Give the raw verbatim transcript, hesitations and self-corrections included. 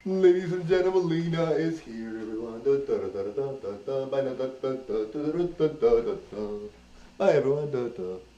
Ladies and gentlemen, Lena is here, everyone. Da, da, da, da, da, da, da. Bye now. Da, da, da, da, da, da, da, da, da. Bye, everyone. Da, da.